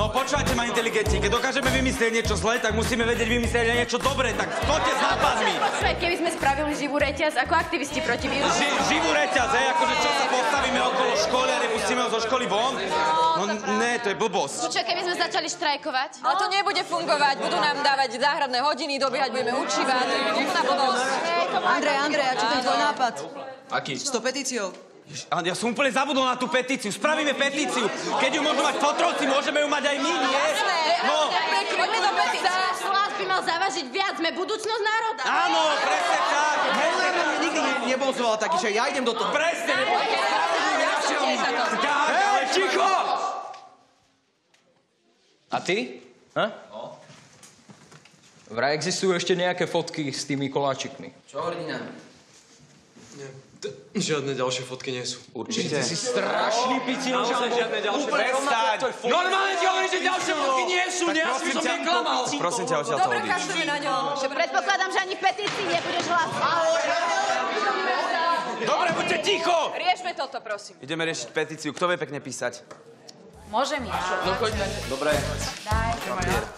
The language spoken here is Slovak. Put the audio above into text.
No počúvajte ma inteligentní, keď dokážeme vymyslieť niečo zlé, tak musíme vedieť vymyslieť aj niečo dobré, tak poďte s nápadmi. Počúvaj, keby sme spravili živú reťaz ako aktivisti proti vírusu. Živú reťaz, akože čo sa postavíme okolo školy a nepustíme ho zo školy von? No ne, to je blbosť. Počúvaj, keby sme začali štrajkovať. Ale to nebude fungovať, budú nám dávať záhradné hodiny, dobiehať budeme učívať. Andrej, a čo ten tvoj nápad? Aký? S tou petíciou. Ja som úplne zabudol na tú petíciu. Spravíme petíciu. Keď ju môžu mať fotrovci, môžeme ju mať aj my, nie? No. Poďme do petície. Hlas by mal závažiť viac. Sme budúcnosť národa. Áno, presne tak. Nikdy nebol zvolal taký, že ja idem do toho. Presne, Hej, ticho! A ty? Vraj existujú ešte nejaké fotky s tými koláčikmi. Čo, hrdina? Nie, žiadne ďalšie fotky nie sú. Určite. Si strašný picino, že žiadne ďalšie Prestaň. Normálne ti hovorím, že ďalšie fotky nie sú, nie? Asi som neklamal. Prosím ťa, odtiaľ to Dobre, odíď. kašleme na ňo. Predpokladám, že ani petícii nebudeš hlasovať. Dobre, buďte ticho! Riešme toto, prosím. Ideme riešiť petíciu. Kto vie pekne písať? Môžem ja. No choďme. Dobre. Daj.